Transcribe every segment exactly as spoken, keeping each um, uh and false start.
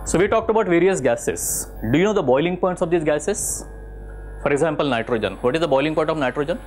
So we talked about various gases. Do you know the boiling points of these gases? For example, nitrogen. What is the boiling point of nitrogen?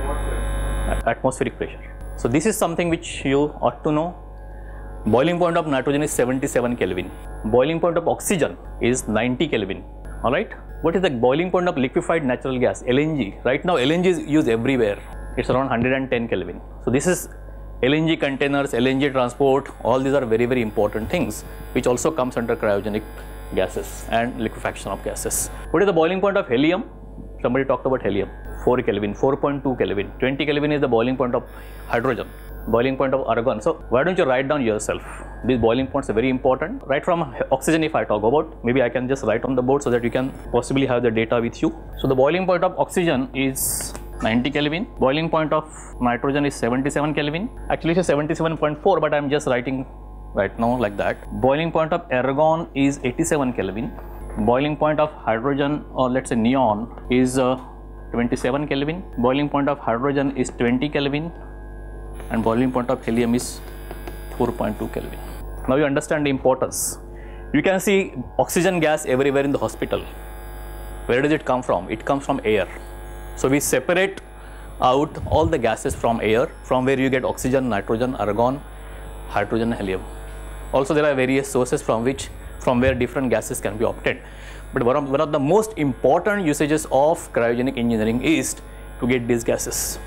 Atmospheric pressure. So this is something which you ought to know. Boiling point of nitrogen is seventy-seven Kelvin. Boiling point of oxygen is ninety Kelvin. Alright. What is the boiling point of liquefied natural gas? L N G. Right now L N G is used everywhere. It's around one hundred ten Kelvin. So this is L N G containers, L N G transport, all these are very very important things which also comes under cryogenic gases and liquefaction of gases. What is the boiling point of helium? Somebody talked about helium. four Kelvin, four point two Kelvin. twenty Kelvin is the boiling point of hydrogen. Boiling point of argon. So why don't you write down yourself? These boiling points are very important. Right from oxygen if I talk about, maybe I can just write on the board so that you can possibly have the data with you. So the boiling point of oxygen is ninety Kelvin. Boiling point of nitrogen is seventy-seven Kelvin. Actually it's seventy-seven point four, but I'm just writing right now like that. Boiling point of argon is eighty-seven Kelvin. Boiling point of hydrogen, or let's say neon, is uh, twenty-seven Kelvin. Boiling point of hydrogen is twenty Kelvin. And boiling point of helium is four point two Kelvin. Now you understand the importance. You can see oxygen gas everywhere in the hospital. Where does it come from? It comes from air. So we separate out all the gases from air, from where you get oxygen, nitrogen, argon, hydrogen, helium. Also there are various sources from which, from where different gases can be obtained. But one of, one of the most important usages of cryogenic engineering is to get these gases.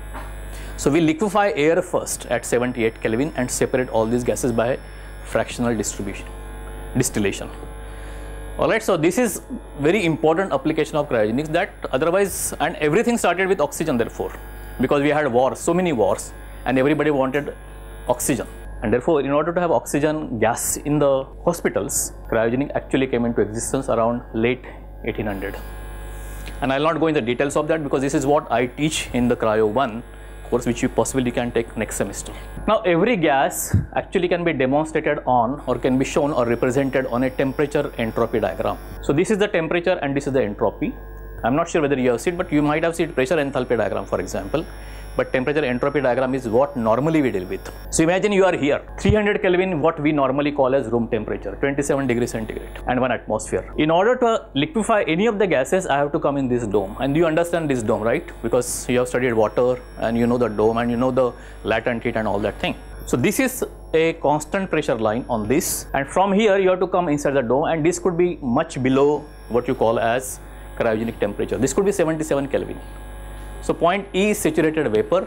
So we liquefy air first at seventy-eight Kelvin and separate all these gases by fractional distribution, distillation. Alright, so this is very important application of cryogenics, that otherwise, and everything started with oxygen therefore, because we had wars, so many wars, and everybody wanted oxygen. And therefore, in order to have oxygen gas in the hospitals, cryogenic actually came into existence around late eighteen hundred. And I will not go into the details of that because this is what I teach in the Cryo one course, which you possibly can take next semester. Now every gas actually can be demonstrated on, or can be shown or represented on a temperature entropy diagram. So this is the temperature and this is the entropy. I'm not sure whether you have seen, but you might have seen pressure enthalpy diagram for example. But temperature entropy diagram is what normally we deal with. So imagine you are here, three hundred Kelvin, what we normally call as room temperature, twenty-seven degrees centigrade and one atmosphere. In order to liquefy any of the gases, I have to come in this dome. And you understand this dome, right? Because you have studied water and you know the dome and you know the latent heat and all that thing. So this is a constant pressure line on this, and from here you have to come inside the dome, and this could be much below what you call as cryogenic temperature. This could be seventy-seven Kelvin. So point E is saturated vapor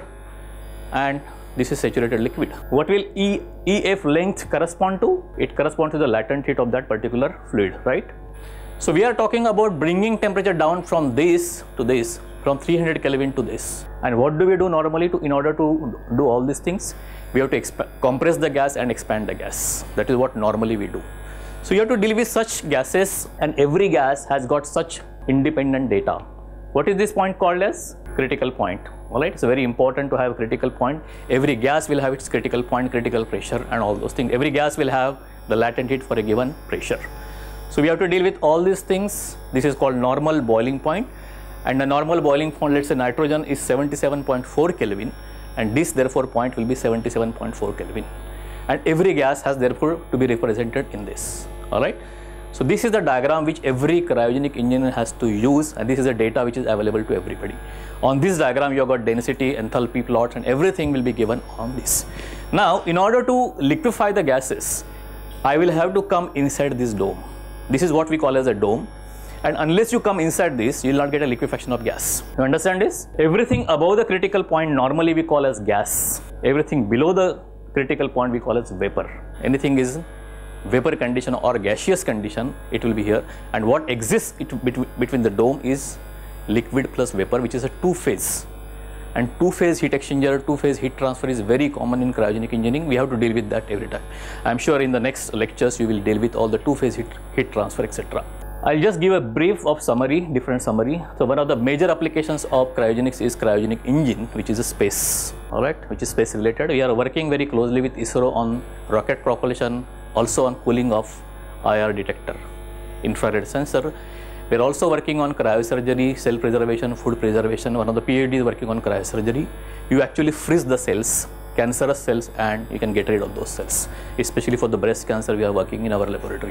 and this is saturated liquid. What will E, E F length correspond to? It corresponds to the latent heat of that particular fluid, right? So we are talking about bringing temperature down from this to this, from three hundred Kelvin to this. And what do we do normally to, in order to do all these things? We have to compress the gas and expand the gas. That is what normally we do. So you have to deal with such gases, and every gas has got such independent data. What is this point called as? Critical point. Alright, it's very important to have a critical point. Every gas will have its critical point, critical pressure and all those things. Every gas will have the latent heat for a given pressure. So we have to deal with all these things. This is called normal boiling point, and the normal boiling point, let's say nitrogen, is seventy-seven point four Kelvin, and this therefore point will be seventy-seven point four Kelvin, and every gas has therefore to be represented in this. Alright. So this is the diagram which every cryogenic engineer has to use, and this is the data which is available to everybody. On this diagram you have got density, enthalpy plots, and everything will be given on this. Now in order to liquefy the gases, I will have to come inside this dome. This is what we call as a dome, and unless you come inside this, you will not get a liquefaction of gas. You understand this? Everything above the critical point normally we call as gas. Everything below the critical point we call as vapor. Anything is vapor condition or gaseous condition, it will be here, and what exists it, between, between the dome is liquid plus vapor, which is a two-phase, and two-phase heat exchanger, two-phase heat transfer is very common in cryogenic engineering. We have to deal with that every time. I am sure in the next lectures you will deal with all the two-phase heat, heat transfer, et cetera. I'll just give a brief of summary, different summary. So one of the major applications of cryogenics is cryogenic engine, which is a space, alright, which is space related. We are working very closely with ISRO on rocket propulsion, also on cooling of I R detector, infrared sensor. We are also working on cryosurgery, cell preservation, food preservation. One of the PhD is working on cryosurgery. You actually freeze the cells, cancerous cells, and you can get rid of those cells. Especially for the breast cancer, we are working in our laboratory.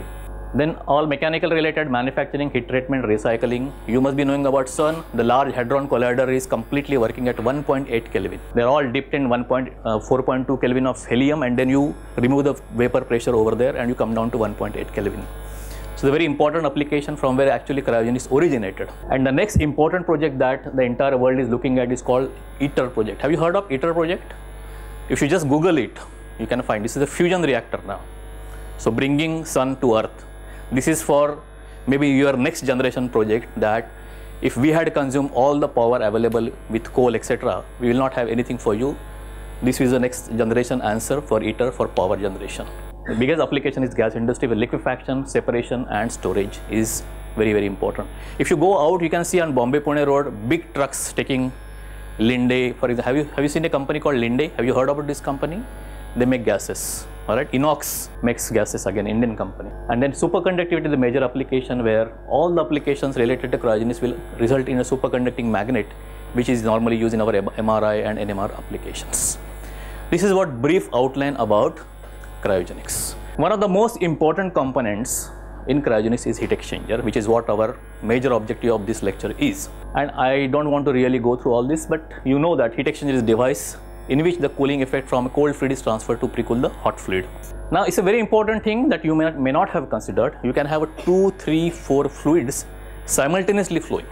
Then all mechanical related, manufacturing, heat treatment, recycling. You must be knowing about CERN. The Large Hadron Collider is completely working at one point eight Kelvin. They're all dipped in four point two Kelvin of helium, and then you remove the vapor pressure over there and you come down to one point eight Kelvin. So the very important application from where actually cryogenics originated. And the next important project that the entire world is looking at is called ITER project. Have you heard of ITER project? If you just Google it, you can find this is a fusion reactor now. So bringing sun to earth. This is for maybe your next generation project, that if we had consumed all the power available with coal, et cetera, we will not have anything for you. This is the next generation answer for ITER for power generation. The biggest application is gas industry, where liquefaction, separation and storage is very, very important. If you go out, you can see on Bombay Pune road, big trucks taking Linde, for example. Have you, have you seen a company called Linde? Have you heard about this company? They make gases. All right, Inox makes gases, again Indian company. And then superconductivity is the major application, where all the applications related to cryogenics will result in a superconducting magnet, which is normally used in our M R I and N M R applications. This is what brief outline about cryogenics. One of the most important components in cryogenics is heat exchanger, which is what our major objective of this lecture is. And I don't want to really go through all this, but you know that heat exchanger is a device in which the cooling effect from a cold fluid is transferred to pre-cool the hot fluid. Now, it's a very important thing that you may not, may not have considered. You can have a two, three, four fluids simultaneously flowing.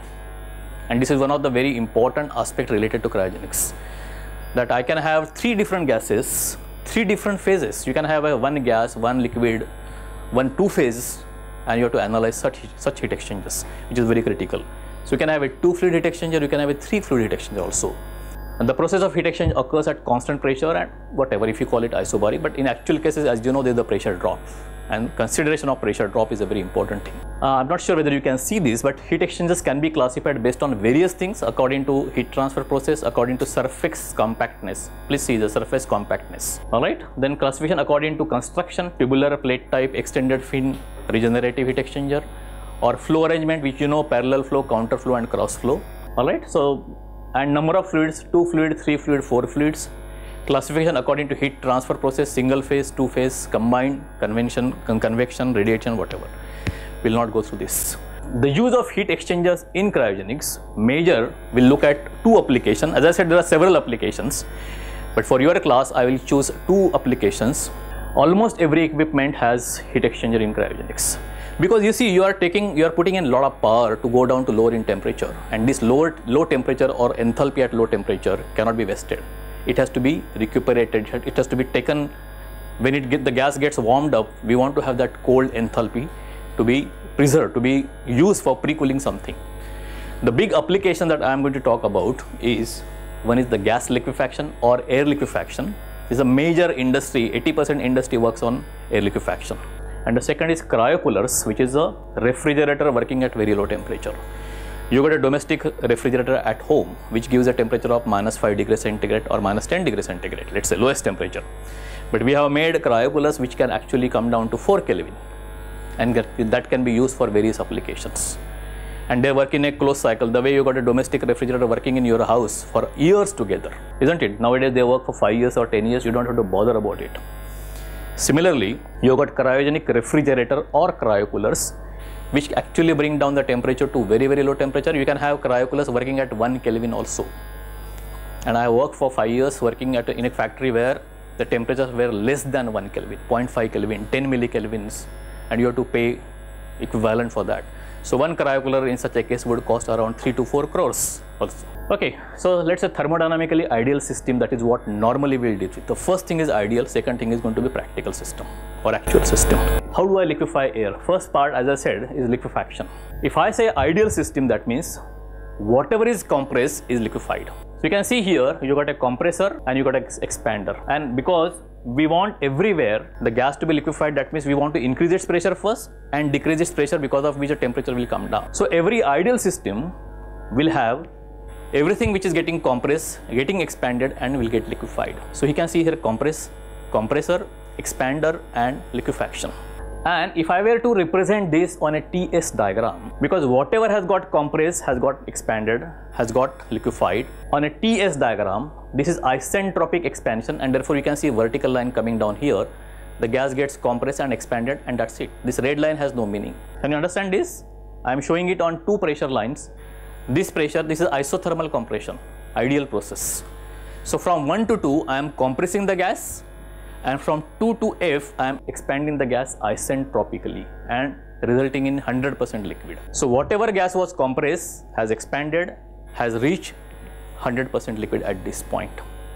And this is one of the very important aspects related to cryogenics. That I can have three different gases, three different phases. You can have a one gas, one liquid, one two phases, and you have to analyze such, such heat exchangers, which is very critical. So you can have a two fluid heat exchanger, you can have a three fluid heat exchanger also. And the process of heat exchange occurs at constant pressure and whatever, if you call it isobaric, but in actual cases, as you know, there is the pressure drop, and consideration of pressure drop is a very important thing. Uh, I'm not sure whether you can see this, but heat exchangers can be classified based on various things according to heat transfer process, according to surface compactness. Please see the surface compactness. All right. Then classification according to construction, tubular, plate type, extended fin, regenerative heat exchanger, or flow arrangement, which you know, parallel flow, counter flow and cross flow. All right. So, and number of fluids, two fluid, three fluid, four fluids. Classification according to heat transfer process, single phase, two phase, combined, convection, con convection, radiation, whatever. We'll not go through this. The use of heat exchangers in cryogenics, major, will look at two applications. As I said, there are several applications, but for your class, I will choose two applications. Almost every equipment has heat exchanger in cryogenics. Because you see, you are taking, you are putting in a lot of power to go down to lower in temperature, and this lower, low temperature or enthalpy at low temperature cannot be wasted. It has to be recuperated. It has to be taken when it get, the gas gets warmed up. We want to have that cold enthalpy to be preserved, to be used for pre-cooling something. The big application that I am going to talk about is, one is the gas liquefaction or air liquefaction. This is a major industry. eighty percent industry works on air liquefaction. And the second is cryocoolers, which is a refrigerator working at very low temperature. You got a domestic refrigerator at home, which gives a temperature of minus five degrees centigrade or minus ten degrees centigrade, let's say lowest temperature. But we have made cryocoolers which can actually come down to four Kelvin, and get, that can be used for various applications. And they work in a closed cycle. The way you got a domestic refrigerator working in your house for years together, isn't it? Nowadays they work for five years or ten years, you don't have to bother about it. Similarly, you got cryogenic refrigerator or cryocoolers, which actually bring down the temperature to very, very low temperature. You can have cryocoolers working at one Kelvin also. And I worked for five years working at a, in a factory where the temperatures were less than one Kelvin, zero point five Kelvin, ten millikelvins, and you have to pay equivalent for that. So one cryocooler in such a case would cost around three to four crores also. Okay, so let's say thermodynamically ideal system, that is what normally we'll deal with. The first thing is ideal, second thing is going to be practical system or actual system. How do I liquefy air? First part, as I said, is liquefaction. If I say ideal system, that means whatever is compressed is liquefied. So you can see here, you got a compressor and you got an expander. And because we want everywhere the gas to be liquefied, that means we want to increase its pressure first and decrease its pressure, because of which the temperature will come down. So every ideal system will have everything which is getting compressed, getting expanded, and will get liquefied. So you can see here compress, compressor, expander and liquefaction. And if I were to represent this on a T S diagram, because whatever has got compressed has got expanded, has got liquefied, on a T S diagram, this is isentropic expansion, and therefore you can see a vertical line coming down here. the gas gets compressed and expanded, and that's it. This red line has no meaning. Can you understand this? I am showing it on two pressure lines. This pressure, this is isothermal compression, ideal process. So from one to two, I am compressing the gas, and from two to F, I am expanding the gas isentropically and resulting in one hundred percent liquid. So whatever gas was compressed has expanded, has reached one hundred percent liquid at this point.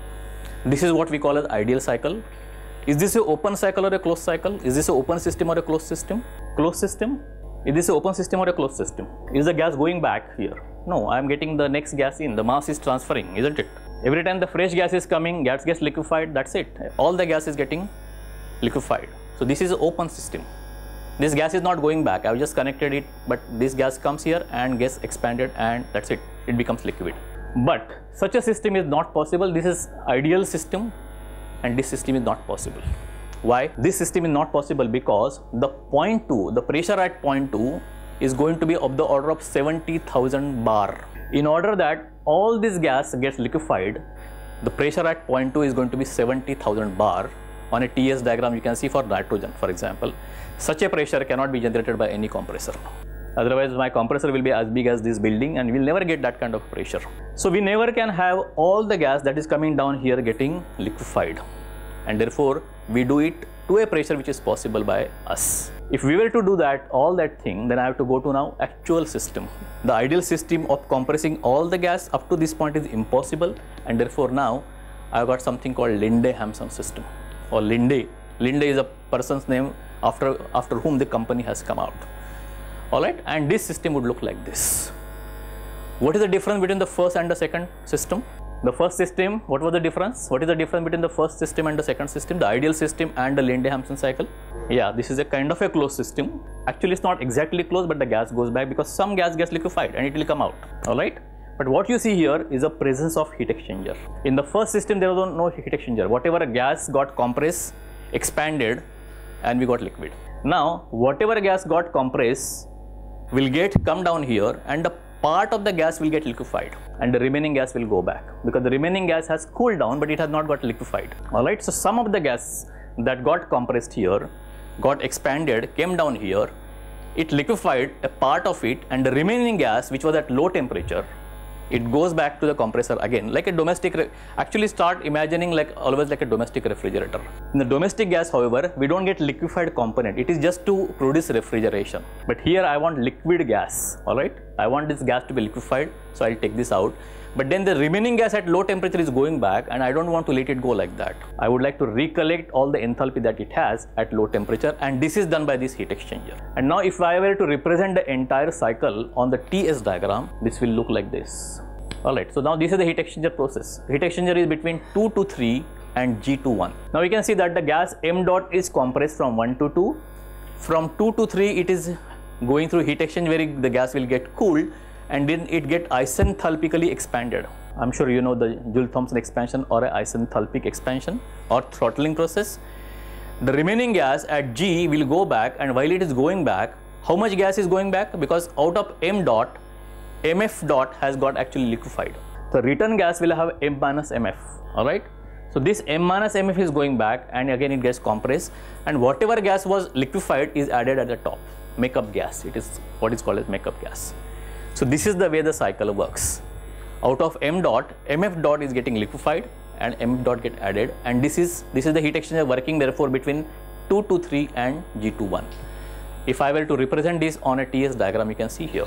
This is what we call as ideal cycle. Is this an open cycle or a closed cycle? Is this an open system or a closed system? Closed system? Is this an open system or a closed system? Is the gas going back here? No, I am getting the next gas in. The mass is transferring, isn't it? Every time the fresh gas is coming, gas gets liquefied, that's it. All the gas is getting liquefied. So this is an open system. This gas is not going back. I have just connected it, but this gas comes here and gets expanded, and that's it. It becomes liquid. But such a system is not possible. This is ideal system, and this system is not possible. Why? This system is not possible because the point two, the pressure at point two is going to be of the order of seventy thousand bar. In order that all this gas gets liquefied, the pressure at point two is going to be seventy thousand bar. On a T S diagram, you can see for nitrogen, for example, such a pressure cannot be generated by any compressor. Otherwise, my compressor will be as big as this building, and we'll never get that kind of pressure. So we never can have all the gas that is coming down here getting liquefied, and therefore we do it to a pressure which is possible by us. If we were to do that, all that thing, then I have to go to now actual system. The ideal system of compressing all the gas up to this point is impossible, and therefore now I've got something called Linde-Hampson system, or Linde. Linde is a person's name after, after whom the company has come out. Alright, and this system would look like this. What is the difference between the first and the second system? The first system, what was the difference? What is the difference between the first system and the second system? The ideal system and the Linde-Hampson cycle? Yeah, this is a kind of a closed system. Actually, it's not exactly closed, but the gas goes back because some gas gets liquefied and it will come out. Alright? But what you see here is a presence of heat exchanger. In the first system, there was no heat exchanger. Whatever gas got compressed, expanded, and we got liquid. Now, whatever gas got compressed will get come down here, and the part of the gas will get liquefied, and the remaining gas will go back because the remaining gas has cooled down, but it has not got liquefied. Alright, so some of the gas that got compressed here, got expanded, came down here, it liquefied a part of it, and the remaining gas, which was at low temperature, it goes back to the compressor again, like a domestic, actually start imagining like always like a domestic refrigerator. In the domestic gas, however, we don't get liquefied component, it is just to produce refrigeration. But here I want liquid gas, alright, I want this gas to be liquefied, so I'll take this out. But then the remaining gas at low temperature is going back, and I don't want to let it go like that. I would like to recollect all the enthalpy that it has at low temperature, and this is done by this heat exchanger. And now if I were to represent the entire cycle on the T S diagram, this will look like this. Alright, so now this is the heat exchanger process. Heat exchanger is between two to three and G to one. Now we can see that the gas M dot is compressed from one to two. From two to three, it is going through heat exchange where the gas will get cooled, and then it get isenthalpically expanded. I'm sure you know the Joule-Thomson expansion or a isenthalpic expansion or throttling process. The remaining gas at G will go back, and while it is going back, how much gas is going back? Because out of M dot, M F dot has got actually liquefied. The return gas will have M minus M F, alright. So this M minus M F is going back, and again it gets compressed, and whatever gas was liquefied is added at the top, makeup gas. It is what is called as makeup gas. So this is the way the cycle works. Out of M dot, M F dot is getting liquefied and M dot get added, and this is this is the heat exchanger working therefore between two to three and G to one. If I were to represent this on a T S diagram, you can see here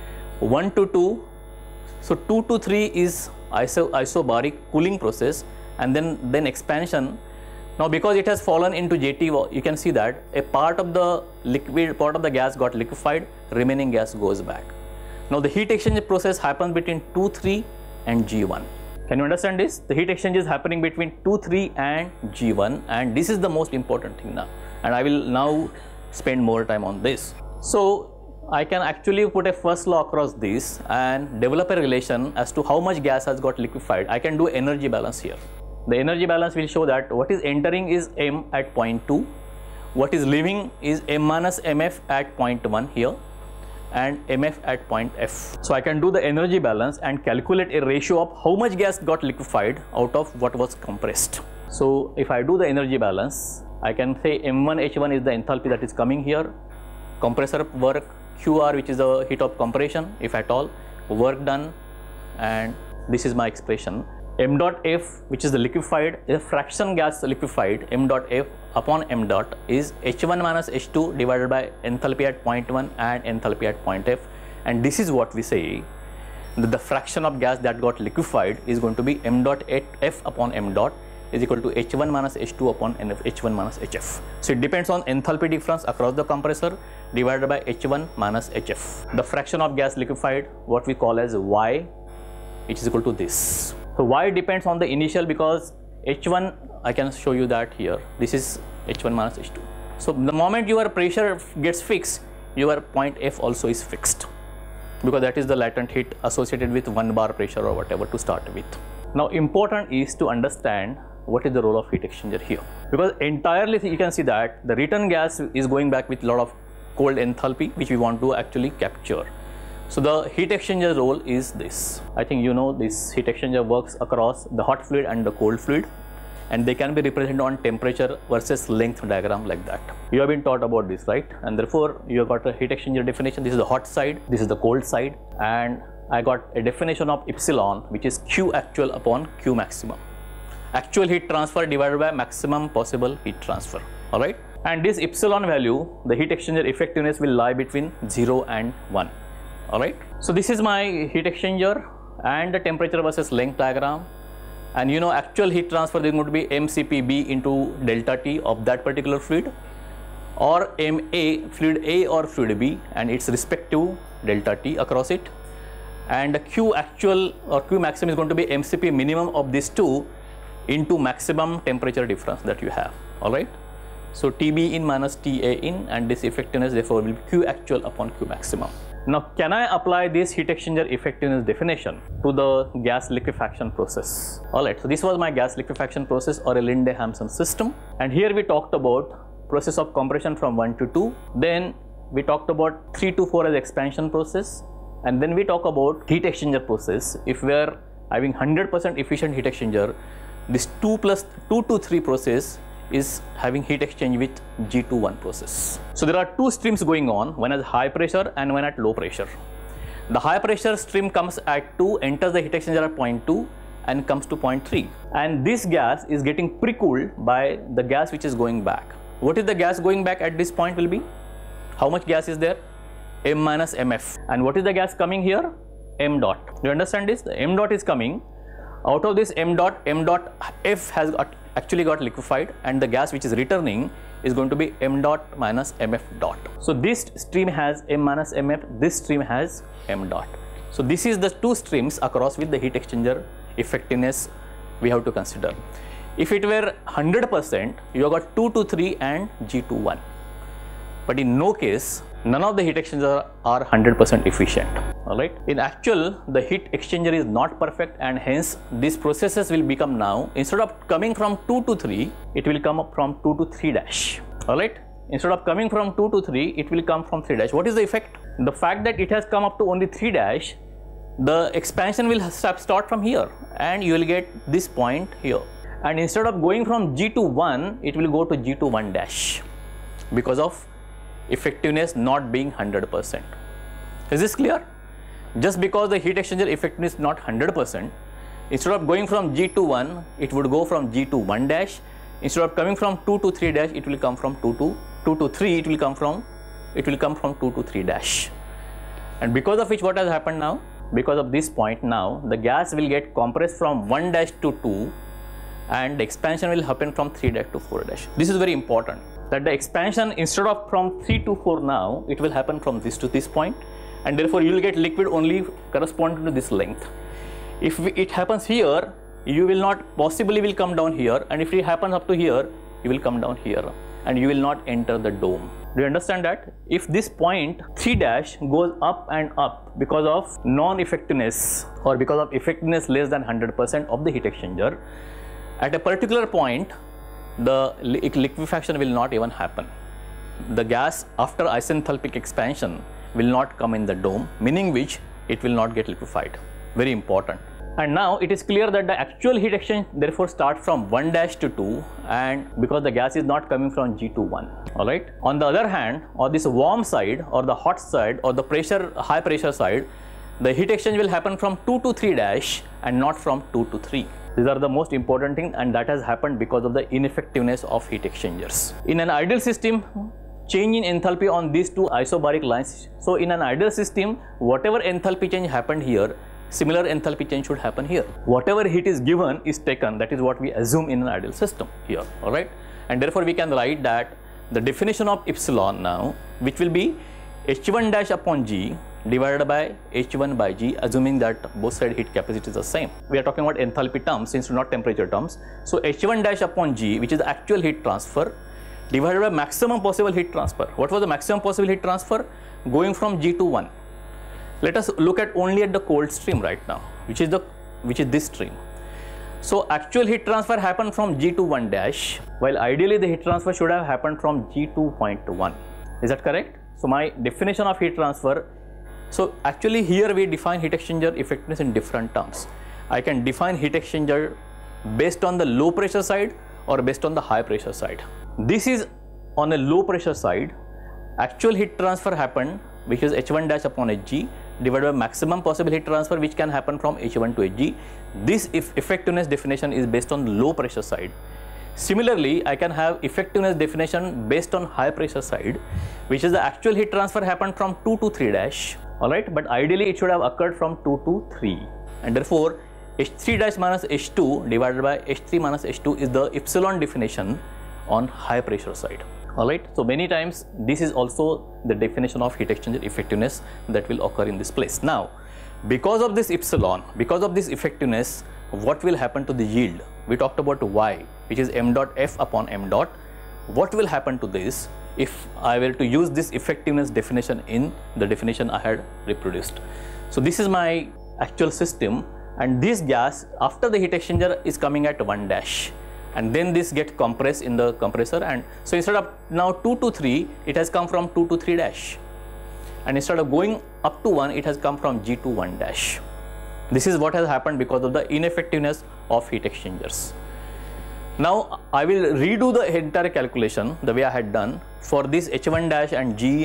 one to two. So two to three is iso isobaric cooling process, and then then expansion. Now because it has fallen into J T, you can see that a part of the liquid, part of the gas got liquefied, remaining gas goes back. Now the heat exchange process happens between two three and G one. Can you understand this? The heat exchange is happening between two three and G one, and this is the most important thing now, and I will now spend more time on this. So I can actually put a first law across this and develop a relation as to how much gas has got liquefied. I can do energy balance here. The energy balance will show that what is entering is M at point two, what is leaving is M minus M F at point one here, and M F at point F. So I can do the energy balance and calculate a ratio of how much gas got liquefied out of what was compressed. So if I do the energy balance, I can say M one H one is the enthalpy that is coming here, compressor work, Q R which is the heat of compression if at all, work done, and this is my expression. M dot F, which is the liquefied, a fraction gas liquefied, M dot F upon M dot is H one minus H two divided by enthalpy at point one and enthalpy at point F, and this is what we say that the fraction of gas that got liquefied is going to be M dot F upon M dot is equal to H one minus H two upon H one minus H F. So it depends on enthalpy difference across the compressor divided by H one minus H F. The fraction of gas liquefied, what we call as Y, which is equal to this. So Y depends on the initial, because H one, I can show you that here, this is H one minus H two. So the moment your pressure gets fixed, your point F also is fixed, because that is the latent heat associated with one bar pressure or whatever to start with. Now important is to understand what is the role of heat exchanger here, because entirely you can see that the return gas is going back with a lot of cold enthalpy which we want to actually capture. So the heat exchanger role is this. I think you know this heat exchanger works across the hot fluid and the cold fluid, and they can be represented on temperature versus length diagram like that. You have been taught about this, right? And therefore you have got a heat exchanger definition. This is the hot side, this is the cold side, and I got a definition of epsilon, which is Q actual upon Q maximum. Actual heat transfer divided by maximum possible heat transfer. All right, and this epsilon value, the heat exchanger effectiveness will lie between zero and one. All right, so this is my heat exchanger and the temperature versus length diagram, and you know actual heat transfer is going to be M C P B into delta T of that particular fluid, or M A, fluid A or fluid B, and its respective delta T across it, and the Q actual or Q maximum is going to be M C P minimum of these two into maximum temperature difference that you have. All right, so T B in minus T A in, and this effectiveness therefore will be Q actual upon Q maximum. Now can I apply this heat exchanger effectiveness definition to the gas liquefaction process? All right, so this was my gas liquefaction process or a Linde-Hampson system, and here we talked about process of compression from one to two, then we talked about three to four as expansion process, and then we talk about heat exchanger process. If we are having one hundred percent efficient heat exchanger, this two plus two to three process is having heat exchange with G two one process. So there are two streams going on, one at high pressure and one at low pressure. The high pressure stream comes at two, enters the heat exchanger at point two and comes to point three, and this gas is getting pre-cooled by the gas which is going back. What is the gas going back at this point will be? How much gas is there? M minus M F. And what is the gas coming here? M dot. Do you understand this? The M dot is coming. Out of this M dot, M dot F has got actually got liquefied, and the gas which is returning is going to be M dot minus M F dot. So this stream has M minus M F, this stream has M dot. So this is the two streams across with the heat exchanger effectiveness we have to consider. If it were one hundred percent, you have got two to three and G two one. But in no case, none of the heat exchangers are one hundred percent efficient. Alright. In actual, the heat exchanger is not perfect, and hence these processes will become now, instead of coming from two to three, it will come up from two to three dash. Alright. Instead of coming from two to three, it will come from three dash. What is the effect? The fact that it has come up to only three dash, the expansion will start from here, and you will get this point here. And instead of going from G to one, it will go to G to one dash because of effectiveness not being one hundred percent. Is this clear? Just because the heat exchanger effectiveness is not one hundred percent, instead of going from G to one, it would go from G to one dash. Instead of coming from two to three dash, it will come from two to two to three. It will come from it will come from two to three dash. And because of which, what has happened now? Because of this point now, the gas will get compressed from one dash to two, and the expansion will happen from three dash to four dash. This is very important, that the expansion instead of from three to four now, it will happen from this to this point, and therefore you will get liquid only corresponding to this length. If it happens here, you will not possibly will come down here, and if it happens up to here, you will come down here, and you will not enter the dome. Do you understand that? If this point three dash goes up and up because of non-effectiveness or because of effectiveness less than one hundred percent of the heat exchanger, at a particular point, the liquefaction will not even happen. The gas after isenthalpic expansion will not come in the dome, meaning which it will not get liquefied. Very important. And now it is clear that the actual heat exchange therefore starts from one dash to two, and because the gas is not coming from G to one. Alright. On the other hand, on this warm side or the hot side or the pressure high pressure side, the heat exchange will happen from two to three dash and not from two to three. These are the most important things, and that has happened because of the ineffectiveness of heat exchangers. In an ideal system, change in enthalpy on these two isobaric lines. So in an ideal system, whatever enthalpy change happened here, similar enthalpy change should happen here. Whatever heat is given is taken. That is what we assume in an ideal system here. Alright. And therefore we can write that the definition of epsilon now, which will be H one dash upon G divided by H one by G, assuming that both side heat capacity is the same. We are talking about enthalpy terms instead of not temperature terms. So H one dash upon G, which is the actual heat transfer, divided by maximum possible heat transfer. What was the maximum possible heat transfer? Going from G to one. Let us look at only at the cold stream right now, which is the which is this stream. So actual heat transfer happened from G to one dash, while ideally the heat transfer should have happened from G to point one. Is that correct? So my definition of heat transfer, so actually here we define heat exchanger effectiveness in different terms. I can define heat exchanger based on the low pressure side or based on the high pressure side. This is on a low pressure side. Actual heat transfer happened, which is H one dash upon Hg, divided by maximum possible heat transfer, which can happen from H one to Hg. This if effectiveness definition is based on low pressure side. Similarly, I can have effectiveness definition based on high pressure side, which is the actual heat transfer happened from two to three dash. Alright, but ideally it should have occurred from two to three, and therefore H three dash minus H two divided by H three minus H two is the epsilon definition on high pressure side. Alright, so many times this is also the definition of heat exchanger effectiveness that will occur in this place. Now, because of this epsilon, because of this effectiveness, what will happen to the yield? We talked about Y, which is m dot F upon m dot. What will happen to this if I were to use this effectiveness definition in the definition I had reproduced? So this is my actual system, and this gas after the heat exchanger is coming at one dash, and then this gets compressed in the compressor, and so instead of now two to three, it has come from two to three dash, and instead of going up to one, it has come from G to one dash. This is what has happened because of the ineffectiveness of heat exchangers. Now I will redo the entire calculation the way I had done for this H one dash and G,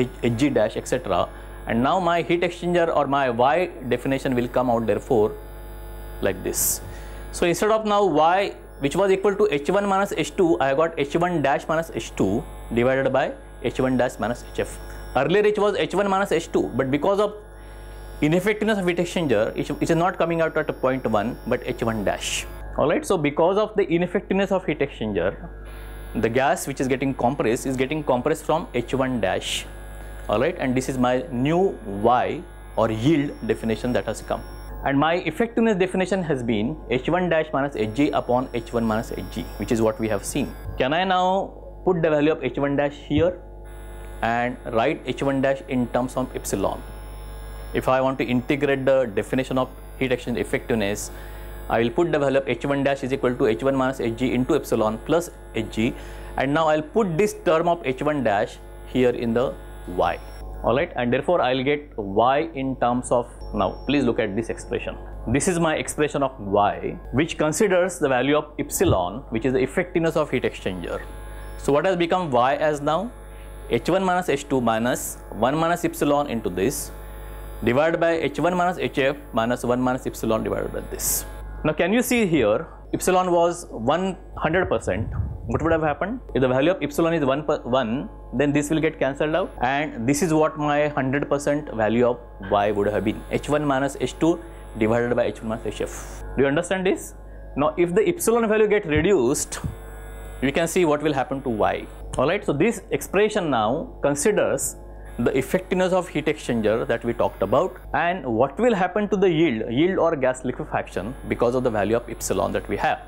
Hg dash, et cetera. And now my heat exchanger or my Y definition will come out therefore like this. So instead of now Y, which was equal to H one minus H two, I got H one dash minus H two divided by H one dash minus Hf. Earlier it was H one minus H two, but because of ineffectiveness of heat exchanger, it is not coming out at a point one but H one dash. Alright, so because of the ineffectiveness of heat exchanger, the gas which is getting compressed is getting compressed from H one dash. Alright, and this is my new Y or yield definition that has come. And my effectiveness definition has been H one dash minus Hg upon H one minus Hg, which is what we have seen. Can I now put the value of H one dash here and write H one dash in terms of epsilon? If I want to integrate the definition of heat exchange effectiveness, I will put the value of H one dash is equal to H one minus Hg into epsilon plus Hg, and now I'll put this term of H one dash here in the Y. Alright, and therefore I'll get Y in terms of, now please look at this expression. This is my expression of Y, which considers the value of epsilon, which is the effectiveness of heat exchanger. So what has become Y as now? H one minus H two minus one minus epsilon into this, divided by H one minus Hf minus one minus epsilon divided by this. Now can you see here, epsilon was one hundred percent. What would have happened? If the value of epsilon is one, one, then this will get cancelled out, and this is what my one hundred percent value of Y would have been, H one minus H two divided by H one minus Hf. Do you understand this? Now if the epsilon value get reduced, you can see what will happen to Y. Alright, so this expression now considers the effectiveness of heat exchanger that we talked about, and what will happen to the yield, yield or gas liquefaction because of the value of epsilon that we have.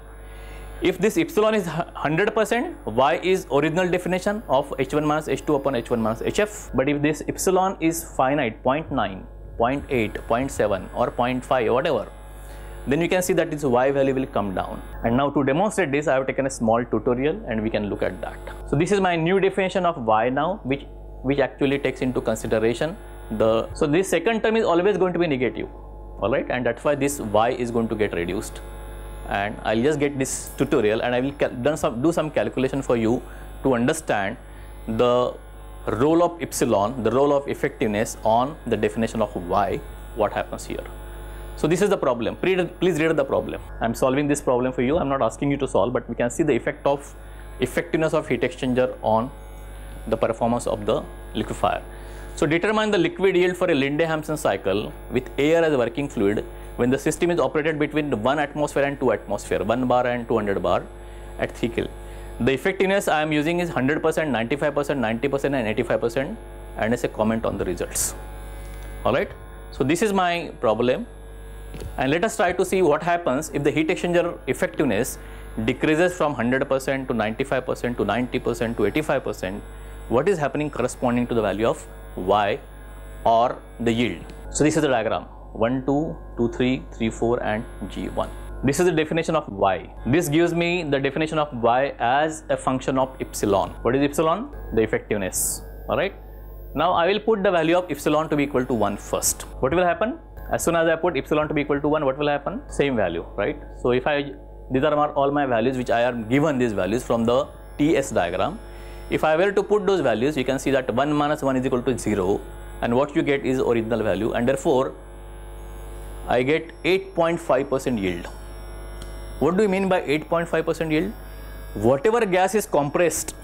If this epsilon is one hundred percent, Y is original definition of H one minus H two upon H one minus Hf. But if this epsilon is finite, zero point nine, zero point eight, zero point seven or zero point five or whatever, then you can see that this Y value will come down. And now to demonstrate this, I have taken a small tutorial and we can look at that. So this is my new definition of Y now, which which actually takes into consideration the, so this second term is always going to be negative. all right, and that's why this y is going to get reduced. And I'll just get this tutorial and I will done some, do some calculation for you to understand the role of epsilon, the role of effectiveness on the definition of y, what happens here. So this is the problem. Please read the problem. I'm solving this problem for you. I'm not asking you to solve, but we can see the effect of effectiveness of heat exchanger on the performance of the liquefier. So determine the liquid yield for a Linde-Hampson cycle with air as a working fluid when the system is operated between one atmosphere and two atmosphere, one bar and two hundred bar at three Kelvin. The effectiveness I am using is one hundred percent, ninety-five percent, ninety percent and eighty-five percent, and as a comment on the results. Alright, so this is my problem, and let us try to see what happens if the heat exchanger effectiveness decreases from one hundred percent to ninety-five percent to ninety percent to eighty-five percent. What is happening corresponding to the value of y or the yield. So this is the diagram, one, two, two, three, three, four and G one. This is the definition of y. This gives me the definition of y as a function of epsilon. What is epsilon? The effectiveness. Alright. Now I will put the value of epsilon to be equal to one first. What will happen? As soon as I put epsilon to be equal to one, what will happen? Same value, right? So if I, these are all my values which I am given these values from the T S diagram. If I were to put those values, you can see that one minus one is equal to zero, and what you get is original value, and therefore I get eight point five percent yield. What do you mean by eight point five percent yield? Whatever gas is compressed,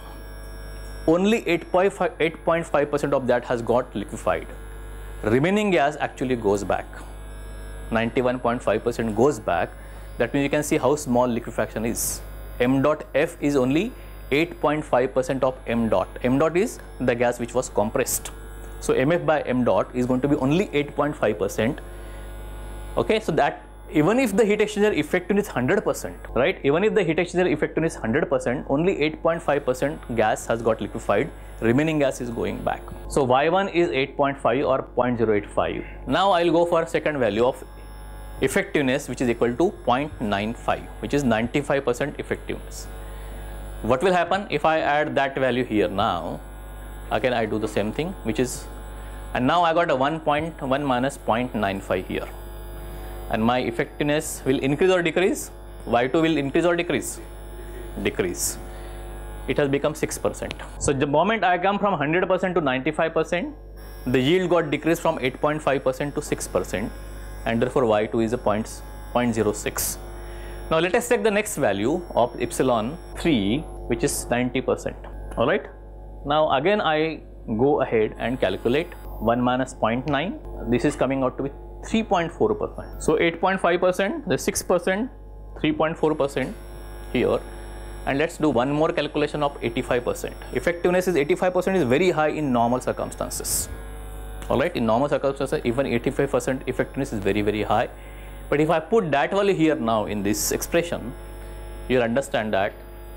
only eight point five percent of that has got liquefied. Remaining gas actually goes back. ninety-one point five percent goes back. That means you can see how small liquefaction is. M dot F is only eight point five percent of M dot. M dot is the gas which was compressed. So M F by M dot is going to be only eight point five percent. Okay, so that even if the heat exchanger effectiveness is one hundred percent, right? Even if the heat exchanger effectiveness is one hundred percent, only eight point five percent gas has got liquefied. Remaining gas is going back. So Y one is eight point five or zero point zero eight five. Now I will go for second value of effectiveness, which is equal to zero point nine five, which is ninety-five percent effectiveness. What will happen if I add that value here now? Again I do the same thing, which is, and now I got a one point one minus zero point nine five here, and my effectiveness will increase or decrease? Y two will increase or decrease? Decrease. It has become six percent. So the moment I come from one hundred percent to ninety-five percent, the yield got decreased from eight point five percent to six percent, and therefore Y two is a zero point zero six. Now let us take the next value of epsilon three, which is ninety percent. Alright. Now again I go ahead and calculate one minus zero point nine. This is coming out to be three point four percent. So eight point five percent, the six percent, three point four percent here. And let's do one more calculation of eighty-five percent. Effectiveness is eighty-five percent is very high in normal circumstances. Alright, in normal circumstances, even eighty-five percent effectiveness is very, very high. But if I put that value here now in this expression, you'll understand that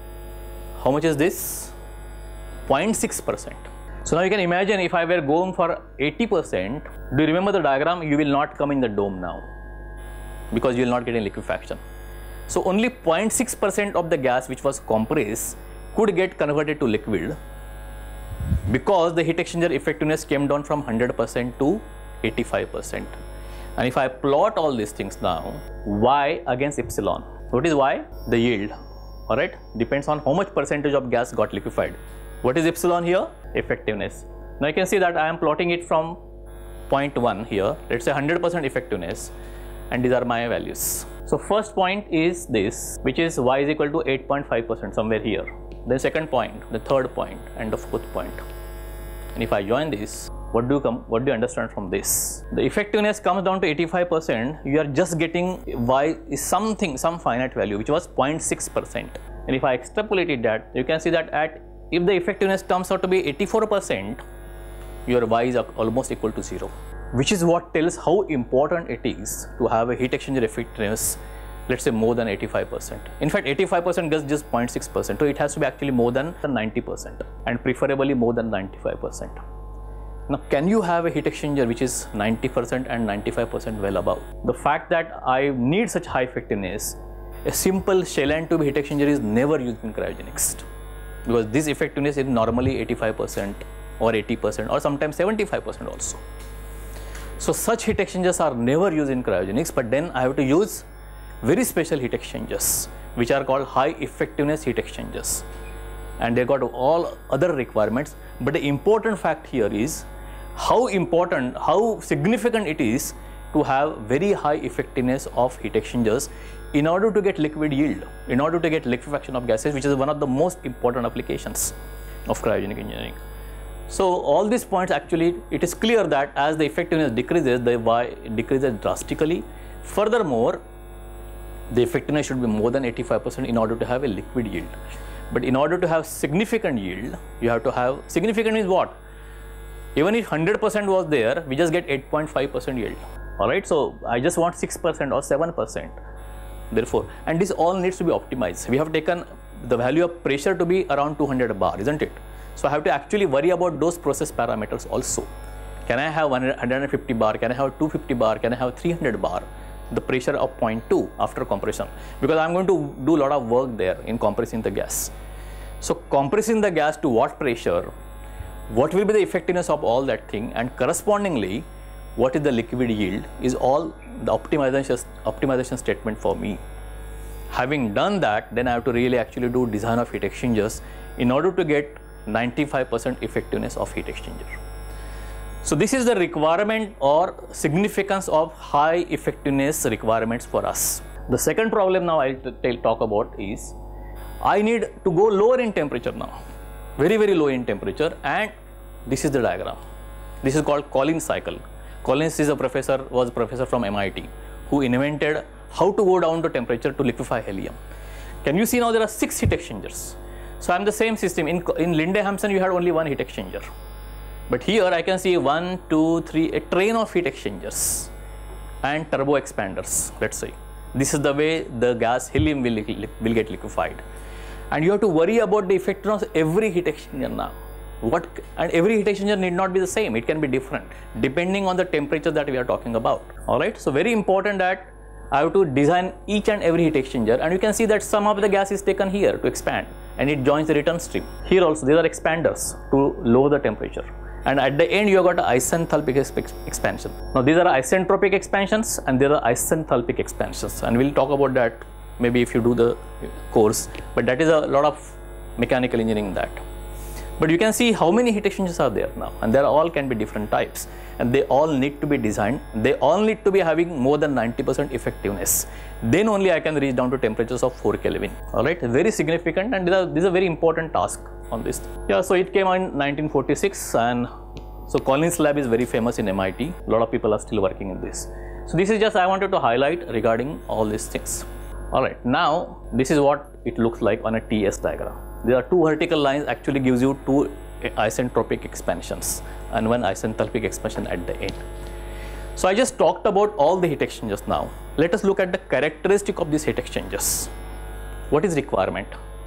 how much is this? zero point six percent. So now you can imagine if I were going for eighty percent, do you remember the diagram? You will not come in the dome now because you will not get any liquefaction. So only zero point six percent of the gas which was compressed could get converted to liquid because the heat exchanger effectiveness came down from one hundred percent to eighty-five percent. And if I plot all these things now, Y against epsilon, what is Y? The yield. Alright, depends on how much percentage of gas got liquefied. What is epsilon here? Effectiveness. Now you can see that I am plotting it from zero point one here, let's say one hundred percent effectiveness, and these are my values. So first point is this, which is Y is equal to eight point five percent somewhere here. Then second point, the third point, and the fourth point. And if I join this, what do you come? What do you understand from this? The effectiveness comes down to eighty-five percent. You are just getting Y is something, some finite value, which was zero point six percent. And if I extrapolated that, you can see that at if the effectiveness comes out to be eighty-four percent, your Y is almost equal to zero. Which is what tells how important it is to have a heat exchanger effectiveness, let's say more than eighty-five percent. In fact, eighty-five percent gets just zero point six percent. So it has to be actually more than ninety percent and preferably more than ninety-five percent. Now, can you have a heat exchanger which is ninety percent and ninety-five percent well above? The fact that I need such high effectiveness, a simple shell and tube heat exchanger is never used in cryogenics because this effectiveness is normally eighty-five percent or eighty percent or sometimes seventy-five percent also. So such heat exchangers are never used in cryogenics, but then I have to use very special heat exchangers which are called high effectiveness heat exchangers, and they got all other requirements. But the important fact here is how important, how significant it is to have very high effectiveness of heat exchangers in order to get liquid yield, in order to get liquefaction of gases, which is one of the most important applications of cryogenic engineering. So all these points, actually it is clear that as the effectiveness decreases, the Y decreases drastically. Furthermore, the effectiveness should be more than eighty-five percent in order to have a liquid yield. But in order to have significant yield, you have to have, significant means what? Even if one hundred percent was there, we just get eight point five percent yield. Alright, so I just want six percent or seven percent. Therefore, and this all needs to be optimized. We have taken the value of pressure to be around two hundred bar, isn't it? So I have to actually worry about those process parameters also. Can I have one hundred fifty bar? Can I have two hundred fifty bar? Can I have three hundred bar? The pressure of zero point two after compression, because I am going to do a lot of work there in compressing the gas. So compressing the gas to what pressure, what will be the effectiveness of all that thing, and correspondingly what is the liquid yield is all the optimization, optimization statement for me. Having done that, then I have to really actually do design of heat exchangers in order to get ninety-five percent effectiveness of heat exchanger. So this is the requirement or significance of high effectiveness requirements for us. The second problem now I'll talk about is I need to go lower in temperature now, very very low in temperature, and this is the diagram. This is called Collins cycle. Collins is a professor, was a professor from M I T who invented how to go down to temperature to liquefy helium. Can you see now there are six heat exchangers. So I'm the same system. In, in Linde Hampson you had only one heat exchanger. But here I can see one, two, three, a train of heat exchangers and turbo expanders, let's say. This is the way the gas helium will, will get liquefied. And you have to worry about the effectiveness of every heat exchanger now. What, and every heat exchanger need not be the same, it can be different depending on the temperature that we are talking about. Alright, so very important that I have to design each and every heat exchanger, and you can see that some of the gas is taken here to expand and it joins the return stream. Here also these are expanders to lower the temperature. And at the end you have got an isenthalpic expansion. Now these are isentropic expansions and there are isenthalpic expansions, and we'll talk about that maybe if you do the course, but that is a lot of mechanical engineering in that. But you can see how many heat exchangers are there now, and they all can be different types, and they all need to be designed. They all need to be having more than ninety percent effectiveness. Then only I can reach down to temperatures of four Kelvin. Alright, very significant, and this is a very important task on this. Yeah, so it came in nineteen forty-six, and so Collins lab is very famous in M I T. A lot of people are still working in this. So this is just I wanted to highlight regarding all these things. Alright, now this is what it looks like on a T S diagram. There are two vertical lines actually gives you two isentropic expansions and one isenthalpic expansion at the end. So I just talked about all the heat exchangers now. Let us look at the characteristic of these heat exchangers. What is requirement?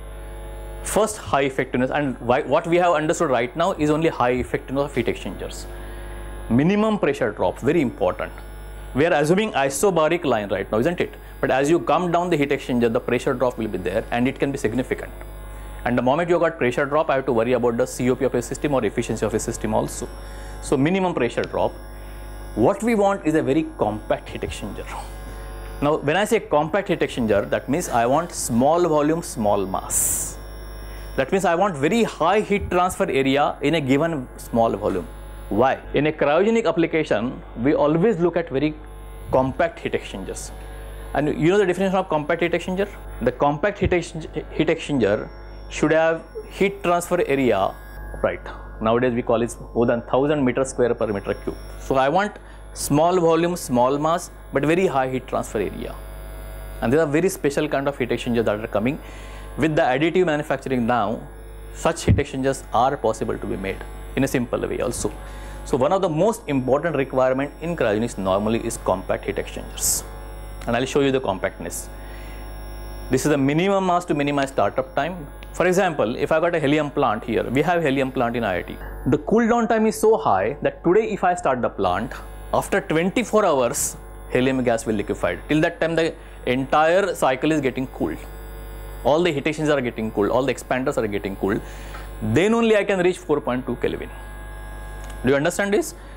First, high effectiveness, and why, what we have understood right now is only high effectiveness of heat exchangers. Minimum pressure drop, very important. We are assuming isobaric line right now, isn't it? But as you come down the heat exchanger, the pressure drop will be there and it can be significant. And the moment you got pressure drop, I have to worry about the C O P of a system or efficiency of a system also. So minimum pressure drop. What we want is a very compact heat exchanger. Now when I say compact heat exchanger, that means I want small volume, small mass. That means I want very high heat transfer area in a given small volume. Why? In a cryogenic application, we always look at very compact heat exchangers. And you know the definition of compact heat exchanger? The compact heat, ex heat exchanger should have heat transfer area, right? Nowadays we call it more than one thousand meters square per meter cube. So I want small volume, small mass, but very high heat transfer area. And there are very special kind of heat exchangers that are coming. With the additive manufacturing now, such heat exchangers are possible to be made in a simple way also. So one of the most important requirement in cryogenics normally is compact heat exchangers. And I'll show you the compactness. This is the minimum mass to minimize startup time. For example, if I got a helium plant here, we have helium plant in I I T. The cool down time is so high that today if I start the plant, after twenty-four hours, helium gas will liquefy. Till that time, the entire cycle is getting cooled. All the heat exchangers are getting cooled, all the expanders are getting cooled. Then only I can reach four point two Kelvin. Do you understand this?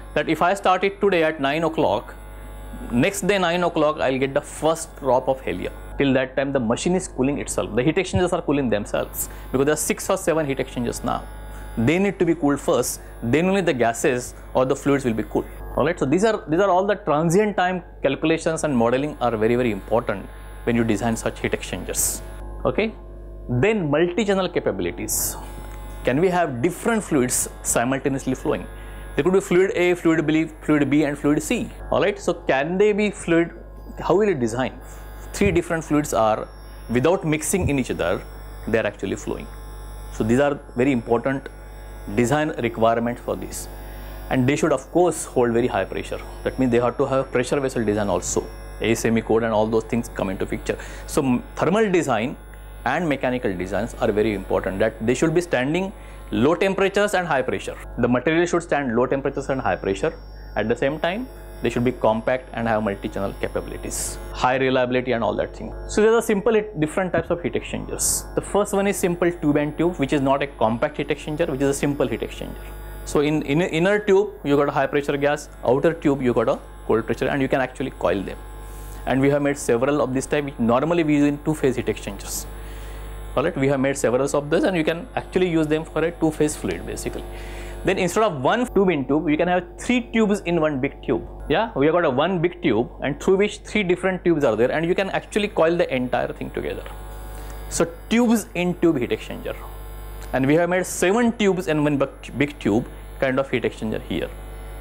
that if I start it today at nine o'clock, next day nine o'clock I'll get the first drop of helium. Till that time the machine is cooling itself. The heat exchangers are cooling themselves because there are six or seven heat exchangers now. They need to be cooled first, then only the gases or the fluids will be cooled. Alright, so these are these are all the transient time calculations and modeling are very very important when you design such heat exchangers. Okay, then multi-channel capabilities. Can we have different fluids simultaneously flowing? There could be fluid A, fluid B, fluid B and fluid C. Alright, so can they be fluid? How will it design? Three different fluids are, without mixing in each other, they are actually flowing. So these are very important design requirements for this. And they should of course hold very high pressure. That means they have to have pressure vessel design also. A S M E code and all those things come into picture. So thermal design and mechanical designs are very important, that they should be standing low temperatures and high pressure. The material should stand low temperatures and high pressure. At the same time, they should be compact and have multi-channel capabilities, high reliability and all that thing. So there are simple different types of heat exchangers. The first one is simple tube and tube, which is not a compact heat exchanger, which is a simple heat exchanger. So in, in inner tube, you got a high pressure gas, outer tube, you got a cold pressure, and you can actually coil them. And we have made several of this type, which normally we use in two-phase heat exchangers. Alright, we have made several of this and you can actually use them for a two-phase fluid basically. Then instead of one tube in tube, you can have three tubes in one big tube. Yeah, we have got a one big tube and through which three different tubes are there and you can actually coil the entire thing together. So tubes in tube heat exchanger. And we have made seven tubes in one big tube kind of heat exchanger here,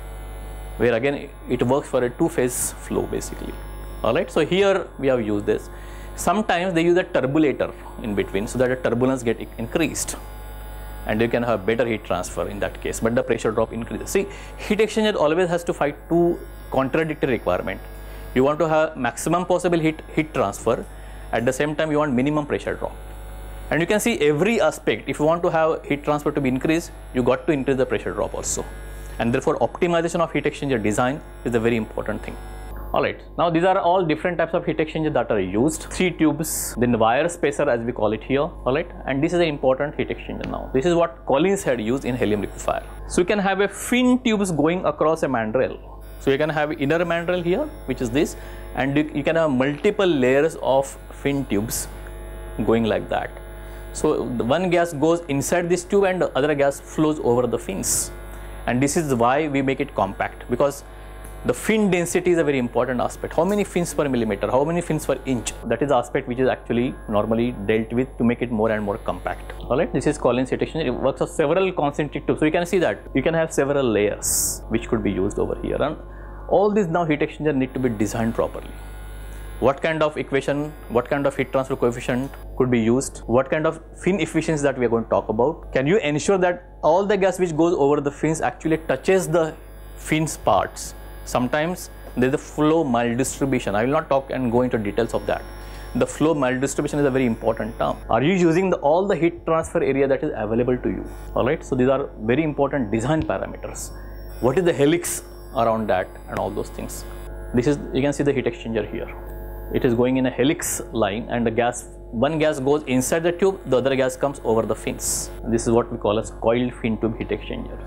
where again it works for a two-phase flow basically. Alright, so here we have used this. Sometimes they use a turbulator in between so that the turbulence get increased and you can have better heat transfer in that case, but the pressure drop increases. See, heat exchanger always has to fight two contradictory requirements. You want to have maximum possible heat, heat transfer, at the same time you want minimum pressure drop. And you can see every aspect, if you want to have heat transfer to be increased, you got to increase the pressure drop also. And therefore optimization of heat exchanger design is a very important thing. Alright, now these are all different types of heat exchangers that are used. Three tubes, then wire spacer as we call it here. Alright, and this is an important heat exchanger now. This is what Collins had used in helium liquefier. So you can have a fin tubes going across a mandrel. So you can have inner mandrel here, which is this, and you, you can have multiple layers of fin tubes going like that. So the one gas goes inside this tube and the other gas flows over the fins. And this is why we make it compact, because the fin density is a very important aspect. How many fins per millimeter, how many fins per inch, that is the aspect which is actually normally dealt with to make it more and more compact. Alright, this is Collins heat exchanger. It works on several concentric tubes. So you can see that you can have several layers which could be used over here, and all these now heat exchanger need to be designed properly. What kind of equation, what kind of heat transfer coefficient could be used, what kind of fin efficiency that we are going to talk about. Can you ensure that all the gas which goes over the fins actually touches the fins parts? Sometimes there is a flow maldistribution. I will not talk and go into details of that. The flow maldistribution is a very important term. Are you using the, all the heat transfer area that is available to you? Alright, so these are very important design parameters. What is the helix around that and all those things? This is, you can see the heat exchanger here. It is going in a helix line and the gas, one gas goes inside the tube, the other gas comes over the fins. This is what we call as coiled fin tube heat exchanger.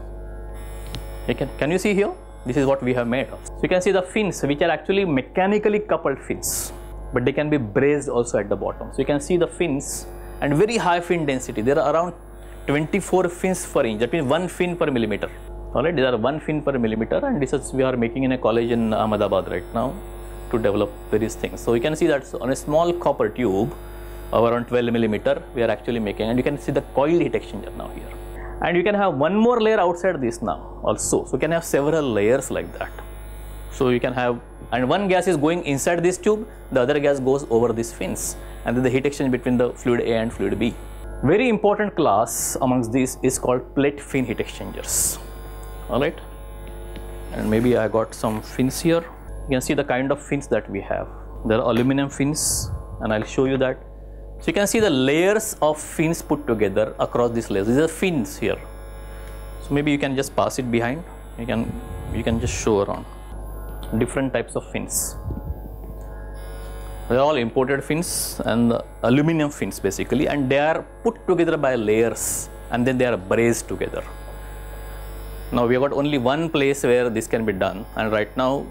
You can, can you see here? This is what we have made. So you can see the fins, which are actually mechanically coupled fins, but they can be brazed also at the bottom. So you can see the fins and very high fin density. There are around twenty-four fins per inch. That means one fin per millimeter. Alright, these are one fin per millimeter, and this is we are making in a college in Ahmedabad right now to develop various things. So you can see that on a small copper tube of around twelve millimeter, we are actually making, and you can see the coiled heat exchanger now here. And you can have one more layer outside this now also. So you can have several layers like that. So you can have, and one gas is going inside this tube, the other gas goes over these fins, and then the heat exchange between the fluid A and fluid B. Very important class amongst these is called plate fin heat exchangers. Alright, and maybe I got some fins here. You can see the kind of fins that we have. There are aluminum fins, and I'll show you that. So you can see the layers of fins put together across these layers. These are fins here. So maybe you can just pass it behind. You can you can just show around different types of fins. They are all imported fins and aluminum fins basically, and they are put together by layers and then they are brazed together. Now we have got only one place where this can be done, and right now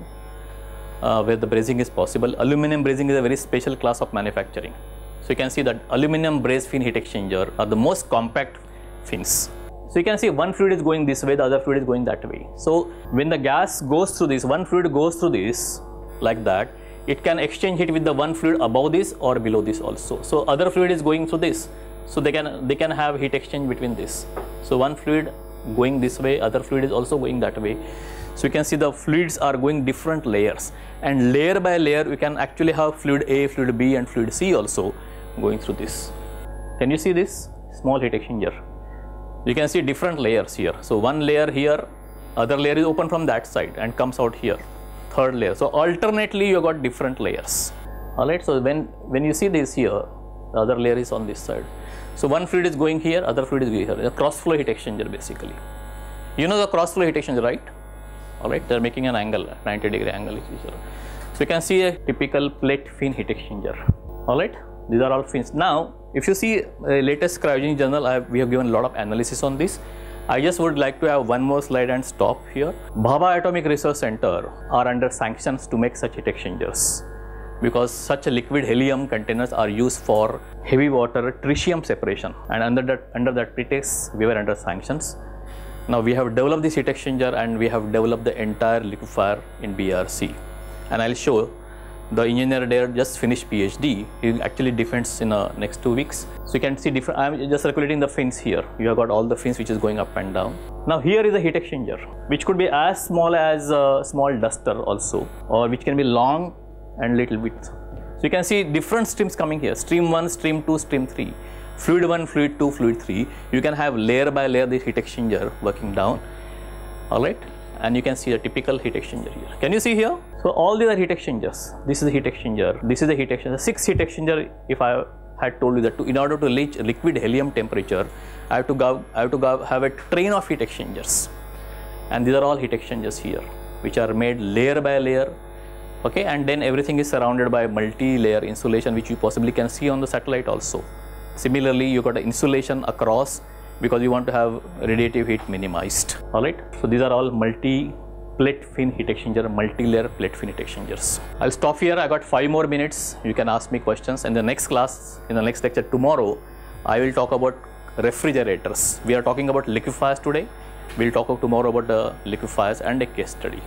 uh, where the brazing is possible. Aluminum brazing is a very special class of manufacturing. So you can see that aluminum brazed fin heat exchanger are the most compact fins. So you can see one fluid is going this way, the other fluid is going that way. So when the gas goes through this, one fluid goes through this like that, it can exchange heat with the one fluid above this or below this also. So other fluid is going through this. So they can they can have heat exchange between this. So one fluid going this way, other fluid is also going that way. So you can see the fluids are going different layers, and layer by layer we can actually have fluid A, fluid B and fluid C also going through this. Can you see this small heat exchanger? You can see different layers here. So one layer here, other layer is open from that side and comes out here, third layer. So alternately you got different layers. Alright, so when when you see this here, the other layer is on this side. So one fluid is going here, other fluid is going here. A cross flow heat exchanger basically. You know the cross flow heat exchanger, right? Alright, they are making an angle, ninety degree angle each other. So you can see a typical plate fin heat exchanger. Alright, these are all fins. Now, if you see uh, latest cryogenic journal, I have, we have given a lot of analysis on this. I just would like to have one more slide and stop here. Bhabha Atomic Research Center are under sanctions to make such heat exchangers, because such a liquid helium containers are used for heavy water tritium separation, and under that under that pretext we were under sanctions. Now we have developed this heat exchanger and we have developed the entire liquefier in B R C, and I'll show the engineer there just finished PhD. He actually defends in uh, next two weeks. So you can see different. I'm just circulating the fins here. You have got all the fins which is going up and down. Now here is a heat exchanger which could be as small as a small duster also, or which can be long and little width. So you can see different streams coming here, stream one, stream two, stream three, fluid one, fluid two, fluid three. You can have layer by layer this heat exchanger working down. Alright, and you can see a typical heat exchanger here. Can you see here? So all these are heat exchangers. This is the heat exchanger, this is the heat exchanger. Six heat exchanger, if I had told you that to, in order to reach liquid helium temperature, I have to go, I have to go, have a train of heat exchangers. And these are all heat exchangers here, which are made layer by layer. Okay, and then everything is surrounded by multi-layer insulation, which you possibly can see on the satellite also. Similarly, you got an insulation across because you want to have radiative heat minimized. Alright, so these are all multi-plate fin heat exchanger, multi-layer plate fin heat exchangers. I'll stop here. I got five more minutes. You can ask me questions. In the next class, in the next lecture tomorrow, I will talk about refrigerators. We are talking about liquefiers today. We'll talk about tomorrow about the liquefiers and a case study.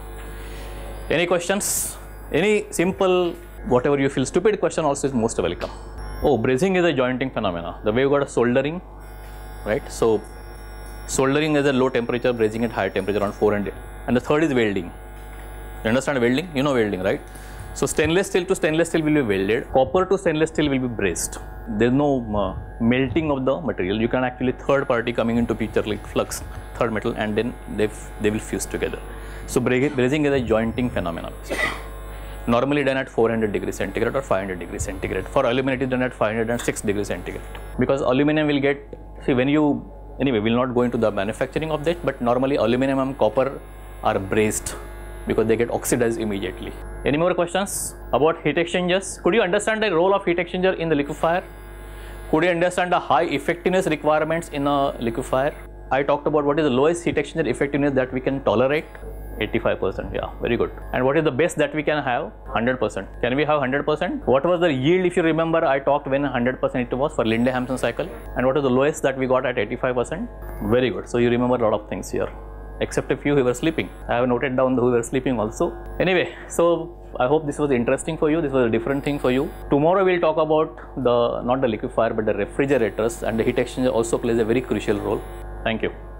Any questions? Any simple, whatever you feel stupid question also is most welcome. Oh, brazing is a jointing phenomena. The way you got a soldering, right? So soldering is a low temperature, brazing at higher temperature around four hundred. And the third is welding. You understand welding? You know welding, right? So stainless steel to stainless steel will be welded. Copper to stainless steel will be brazed. There is no uh, melting of the material. You can actually third party coming into picture like flux, third metal, and then they they will fuse together. So brazing is a jointing phenomena basically. Normally done at four hundred degrees centigrade or five hundred degrees centigrade. For aluminum it is done at five hundred six degrees centigrade. Because aluminum will get, see when you, anyway we will not go into the manufacturing of that, but normally aluminum and copper are brazed because they get oxidized immediately. Any more questions about heat exchangers? Could you understand the role of heat exchanger in the liquefier? Could you understand the high effectiveness requirements in a liquefier? I talked about what is the lowest heat exchanger effectiveness that we can tolerate. eighty-five percent, yeah, very good. And what is the best that we can have? one hundred percent. Can we have one hundred percent? What was the yield, if you remember, I talked when one hundred percent it was for Linde-Hampson cycle. And what is the lowest that we got at eighty-five percent? Very good. So you remember a lot of things here, except a few who were sleeping. I have noted down who were sleeping also. Anyway, so I hope this was interesting for you. This was a different thing for you. Tomorrow we'll talk about the, not the liquefier, but the refrigerators, and the heat exchanger also plays a very crucial role. Thank you.